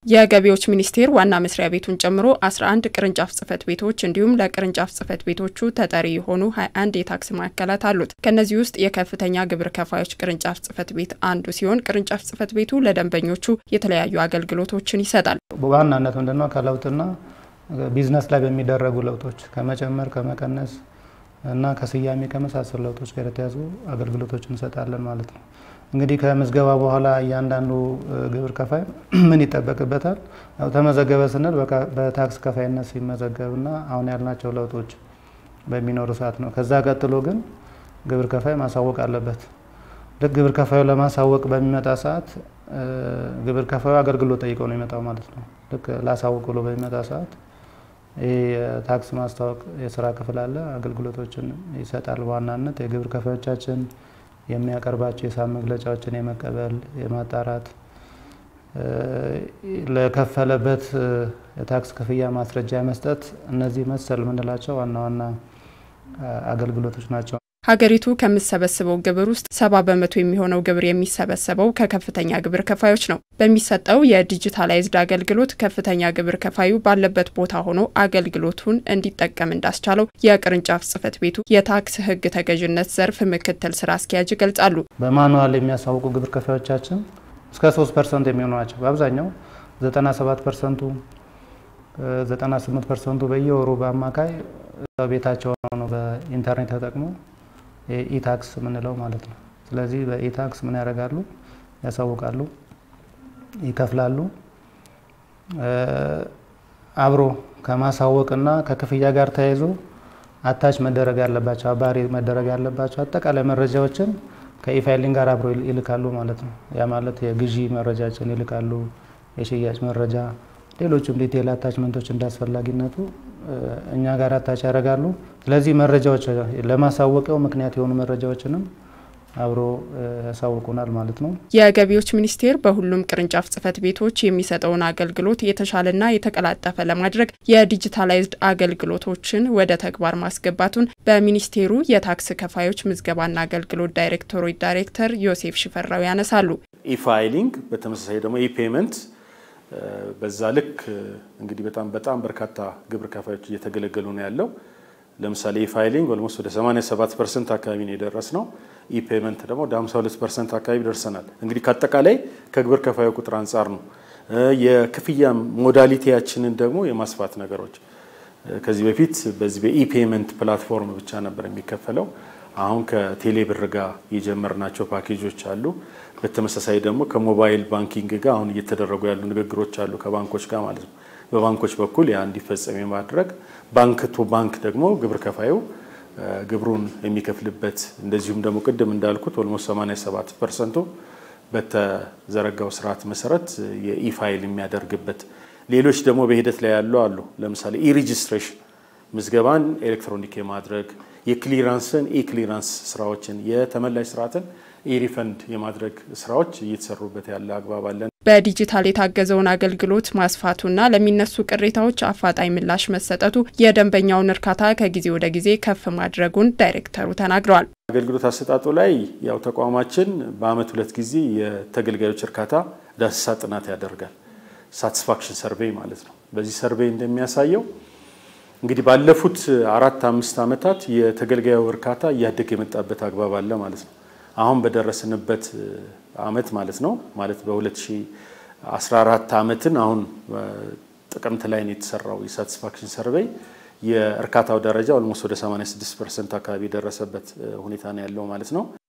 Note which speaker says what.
Speaker 1: የገቢዎች ሚኒስቴር ዋና መስሪያ ቤቱን ጨምሮ 11 ቅርንጫፍ ጽፈት ቤቶች እንዲሁም ለቅርንጫፍ ጽፈት ቤቶቹ ተጠሪ የሆኑ 21 የታክስ ማዕከላት አሉት። ከነዚህ ውስጥ የከፍተኛ ግብር ከፋዮች ቅርንጫፍ ጽፈት ቤት አንዱ ሲሆን ቅርንጫፍ ጽፈት ቤቱ ለደንበኞቹ የተለያዩ አገልግሎቶችን ይሰጣል።
Speaker 2: በዋናነት ምንድነው ከለውጥና ቢዝነስ ላይ በሚደረጉ ለውጦች ከመጨመር ከመቀነስ እና ከስያሜ ከመሳሰሉ ለውጦች ጋር የተያዙ አገልግሎቶችን እንሰጣለን ማለት ነው። እንግዲህ ከምዝገባ በኋላ እያንዳንዱ ግብር ከፋይ ምን ይጠበቅበታል? ተመዘገበ ስንል በታክስ ከፋይነት ሲመዘገብና አሁን ያልናቸው ለውጦች በሚኖሩ ሰዓት ነው። ከዛ ቀጥሎ ግን ግብር ከፋይ ማሳወቅ አለበት። ግብር ከፋዩ ለማሳወቅ በሚመጣ ሰዓት ግብር ከፋዩ አገልግሎት ጠይቆ ነው የሚመጣው ማለት ነው። ልክ ላሳውቅ ብሎ በሚመጣ ሰዓት የታክስ ማስታወቅ የሥራ ክፍል አለ፣ አገልግሎቶችን ይሰጣል። በዋናነት የግብር ከፋዮቻችን የሚያቀርባቸው የሂሳብ መግለጫዎችን የመቀበል የማጣራት ለከፈለበት የታክስ ክፍያ ማስረጃ መስጠት እነዚህ መሰል ምንላቸው ዋና ዋና አገልግሎቶች ናቸው።
Speaker 1: ሀገሪቱ ከምትሰበስበው ግብር ውስጥ 70% የሚሆነው ግብር የሚሰበሰበው ከከፍተኛ ግብር ከፋዮች ነው። በሚሰጠው የዲጂታላይዝድ አገልግሎት ከፍተኛ ግብር ከፋዩ ባለበት ቦታ ሆኖ አገልግሎቱን እንዲጠቀም እንዳስቻለው የቅርንጫፍ ጽፈት ቤቱ የታክስ ሕግ ተገዥነት ዘርፍ ምክትል ስራ አስኪያጅ ይገልጻሉ።
Speaker 2: በማኑዋል የሚያሳውቁ ግብር ከፋዮቻችን እስከ 3% የሚሆኑ ናቸው። በአብዛኛው 97%፣ 98% በየወሩ በአማካይ ቤታቸው ነው በኢንተርኔት ተጠቅሞ ኢታክስ ምንለው ማለት ነው። ስለዚህ በኢታክስ ምን ያደርጋሉ? ያሳውቃሉ፣ ይከፍላሉ። አብሮ ከማሳወቅና ከክፍያ ጋር ተያይዞ አታች መደረግ ያለባቸው አባሪ መደረግ ያለባቸው አጠቃላይ መረጃዎችን ከኢፋይሊንግ ጋር አብሮ ይልካሉ ማለት ነው። ያ ማለት የግዢ መረጃችን ይልካሉ፣ የሽያጭ መረጃ፣ ሌሎችም ዲቴል አታችመንቶች እንዳስፈላጊነቱ እኛ ጋር አታች ያደርጋሉ። ስለዚህ መረጃዎች ለማሳወቀው ምክንያት የሆኑ መረጃዎችንም አብሮ ያሳውቁናል ማለት ነው።
Speaker 1: የገቢዎች ሚኒስቴር በሁሉም ቅርንጫፍ ጽፈት ቤቶች የሚሰጠውን አገልግሎት የተሻለና የተቀላጠፈ ለማድረግ የዲጂታላይዝድ አገልግሎቶችን ወደ ተግባር ማስገባቱን በሚኒስቴሩ የታክስ ከፋዮች ምዝገባና አገልግሎት ዳይሬክተር ዮሴፍ ሽፈራው ያነሳሉ።
Speaker 3: ኢፋይሊንግ በተመሳሳይ ደግሞ ኢፔመንት በዛ ልክ እንግዲህ በጣም በርካታ ግብር ከፋዮች እየተገለገሉ ነው ያለው። ለምሳሌ ኢፋይሊንግ ኦልሞስት ወደ 87% አካባቢ ነው የደረስነው። ኢፔመንት ደግሞ ወደ 52% አካባቢ ደርሰናል። እንግዲህ ከአጠቃላይ ከግብር ከፋዩ ቁጥር አንፃር ነው። የክፍያ ሞዳሊቲያችንን ደግሞ የማስፋት ነገሮች ከዚህ በፊት በዚህ በኢፔመንት ፕላትፎርም ብቻ ነበር የሚከፈለው። አሁን ከቴሌ ብር ጋር የጀመርናቸው ፓኬጆች አሉ። በተመሳሳይ ደግሞ ከሞባይል ባንኪንግ ጋር አሁን እየተደረጉ ያሉ ንግግሮች አሉ ከባንኮች ጋር ማለት ነው። በባንኮች በኩል ያ እንዲፈጸም የማድረግ ባንክ ቱ ባንክ ደግሞ ግብር ከፋዩ ግብሩን የሚከፍልበት እንደዚሁም ደግሞ ቅድም እንዳልኩት ኦልሞስት 87% በተዘረጋው ስርዓት መሰረት የኢፋይል የሚያደርግበት ሌሎች ደግሞ በሂደት ላይ ያሉ አሉ። ለምሳሌ ኢሬጂስትሬሽን ምዝገባን ኤሌክትሮኒክ የማድረግ የክሊራንስን ኢክሊራንስ ስራዎችን የተመላሽ ስርዓትን ኢሪፈንድ የማድረግ ስራዎች እየተሰሩበት ያለ አግባብ አለ።
Speaker 1: በዲጂታል የታገዘውን አገልግሎት ማስፋቱና ለሚነሱ ቅሬታዎች አፋጣኝ ምላሽ መሰጠቱ የደንበኛውን እርካታ ከጊዜ ወደ ጊዜ ከፍ ማድረጉን ዳይሬክተሩ ተናግረዋል።
Speaker 3: አገልግሎት አሰጣጡ ላይ ያው ተቋማችን በአመት 2 ጊዜ የተገልጋዮች እርካታ ዳሰሳ ጥናት ያደርጋል። ሳቲስፋክሽን ሰርቬይ ማለት ነው። በዚህ ሰርቬይ እንደሚያሳየው እንግዲህ ባለፉት 4-5 አመታት የተገልጋዩ እርካታ እያደገ የመጣበት አግባብ አለ ማለት ነው። አሁን በደረስንበት አመት ማለት ነው ማለት በ2014 አመትን አሁን ጥቅምት ላይ ነው የተሰራው የሳቲስፋክሽን ሰርቬይ የእርካታው ደረጃ ኦልሞስት ወደ 86% አካባቢ ደረሰበት ሁኔታ ነው ያለው ማለት ነው።